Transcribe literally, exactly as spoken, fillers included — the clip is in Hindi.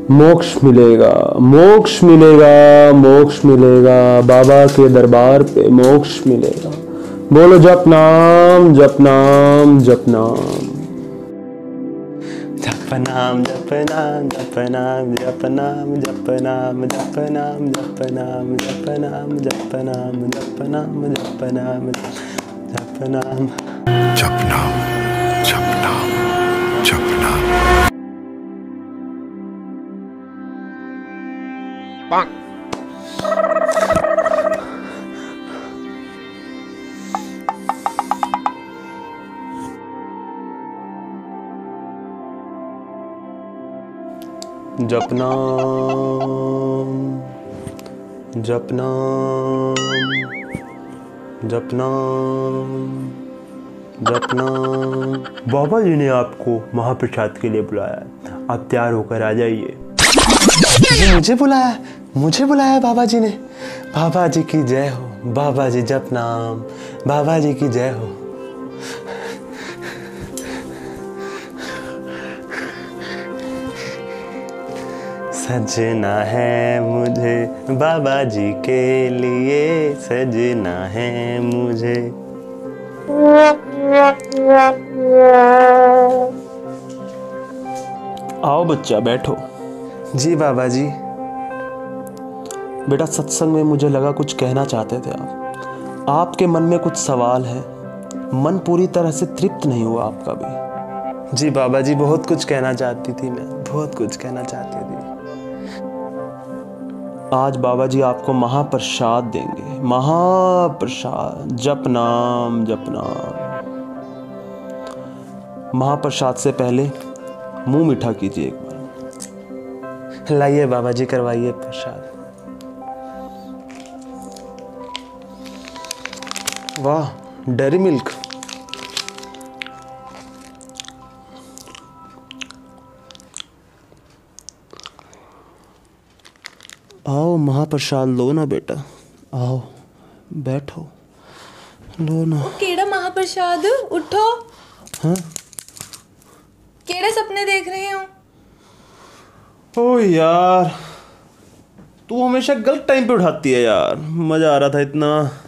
मोक्ष मिलेगा, मोक्ष मिलेगा, मोक्ष मिलेगा, बाबा के दरबार पे मोक्ष मिलेगा। बोलो जप नाम, जप नाम, जप नाम, जप नाम, जप नाम, जप नाम, जप नाम, जप नाम, जप नाम, जप नाम, जप नाम, जप नाम, जप नाम, जप नाम, जप नाम, जप नाम, जप नाम, जप नाम। जप नाम, जप नाम, जप नाम, जप नाम। बाबा जी ने आपको महाप्रसाद के लिए बुलाया है, आप तैयार होकर आ जाइए। मुझे बुलाया, मुझे बुलाया बाबा जी ने। बाबा जी की जय हो, बाबा जी जप नाम, बाबा जी की जय हो। सजना है मुझे बाबा जी के लिए, सजना है मुझे। आओ बच्चा बैठो। जी बाबा जी। बेटा सत्संग में मुझे लगा कुछ कहना चाहते थे आप। आपके मन में कुछ सवाल है, मन पूरी तरह से तृप्त नहीं हुआ आपका भी। जी बाबा जी, बहुत कुछ कहना चाहती थी मैं, बहुत कुछ कहना चाहती थी। आज बाबा जी आपको महाप्रसाद देंगे, महाप्रसाद। जप नाम, जप नाम। महाप्रसाद से पहले मुंह मीठा कीजिए एक बार। लाइए बाबा जी, करवाइए प्रसाद। वाह, डेयरी मिल्क। आओ महाप्रसाद लो ना बेटा, आओ बैठो, लो ना। केड़ा महाप्रसाद, उठो। हाँ? केड़े सपने देख रहे हो? ओ यार, तू हमेशा गलत टाइम पे उठाती है यार। मजा आ रहा था इतना।